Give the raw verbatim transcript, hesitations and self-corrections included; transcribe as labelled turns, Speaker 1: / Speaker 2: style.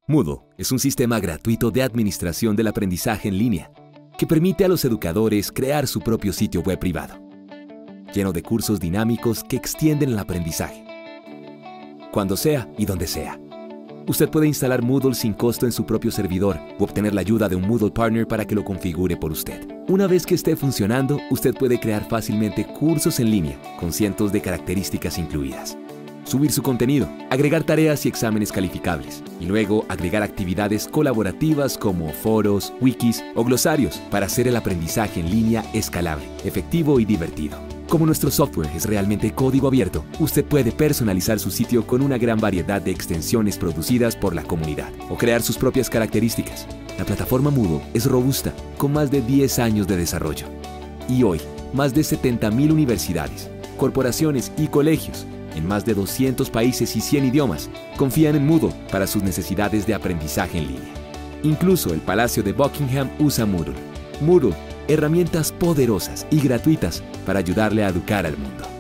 Speaker 1: Moodle es un sistema gratuito de administración del aprendizaje en línea que permite a los educadores crear su propio sitio web privado, lleno de cursos dinámicos que extienden el aprendizaje, cuando sea y donde sea. Usted puede instalar Moodle sin costo en su propio servidor o obtener la ayuda de un Moodle Partner para que lo configure por usted. Una vez que esté funcionando, usted puede crear fácilmente cursos en línea con cientos de características incluidas, subir su contenido, agregar tareas y exámenes calificables, y luego agregar actividades colaborativas como foros, wikis o glosarios para hacer el aprendizaje en línea escalable, efectivo y divertido. Como nuestro software es realmente código abierto, usted puede personalizar su sitio con una gran variedad de extensiones producidas por la comunidad o crear sus propias características. La plataforma Moodle es robusta, con más de diez años de desarrollo. Y hoy, más de setenta mil universidades, corporaciones y colegios en más de doscientos países y cien idiomas confían en Moodle para sus necesidades de aprendizaje en línea. Incluso el Palacio de Buckingham usa Moodle. Moodle, herramientas poderosas y gratuitas para ayudarle a educar al mundo.